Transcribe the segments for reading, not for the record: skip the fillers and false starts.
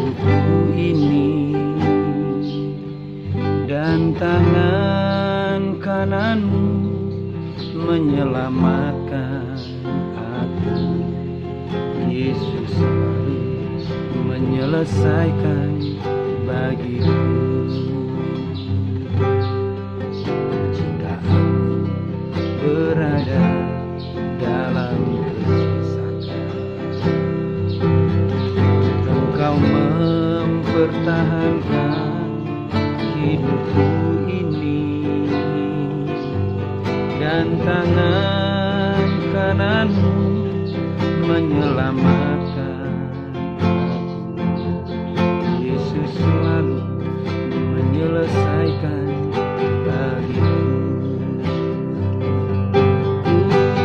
hidupku ini, dan tangan kananmu menyelamatkan aku. Yesus selalu menyelesaikan bagiku. Jika aku berada dalam kesesakan, Engkau mempertahankan hidupku ini, dan tangan kananmu menyelamatkan aku. Yesus selalu menyelesaikan bagiku. Ku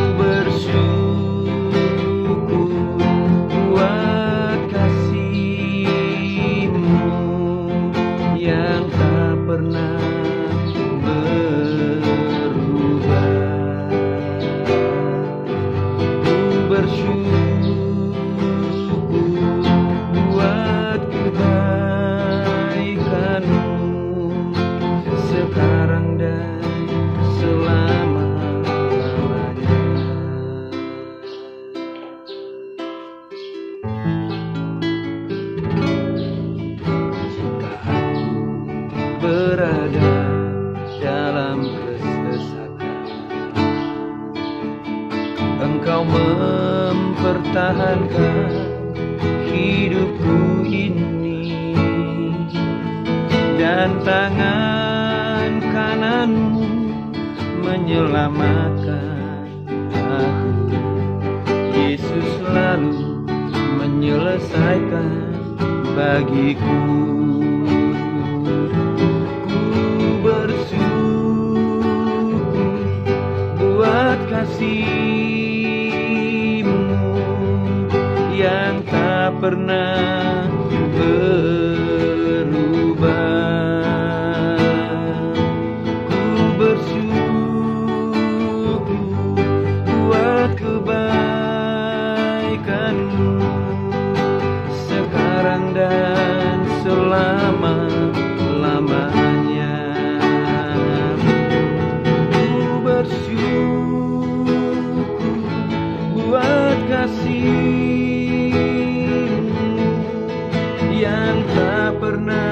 bersyukur buat kasih-Mu yang tak pernah berubah. Ku bersyukur buat kebaikan-Mu sekarang dan selama-lamanya. Jika aku berada dalam kesesakan, Engkau mempertahankan hidupku ini, dan tangan kananmu menyelamatkan aku. Yesus selalu menyelesaikan bagiku. Ku bersyukur buat kasih-Mu yang tak pernah berubah. Ku bersyukur buat kebaikan-Mu sekarang dan selama-lamanya. Ku bersyukur buat kasih-Mu yang tak pernah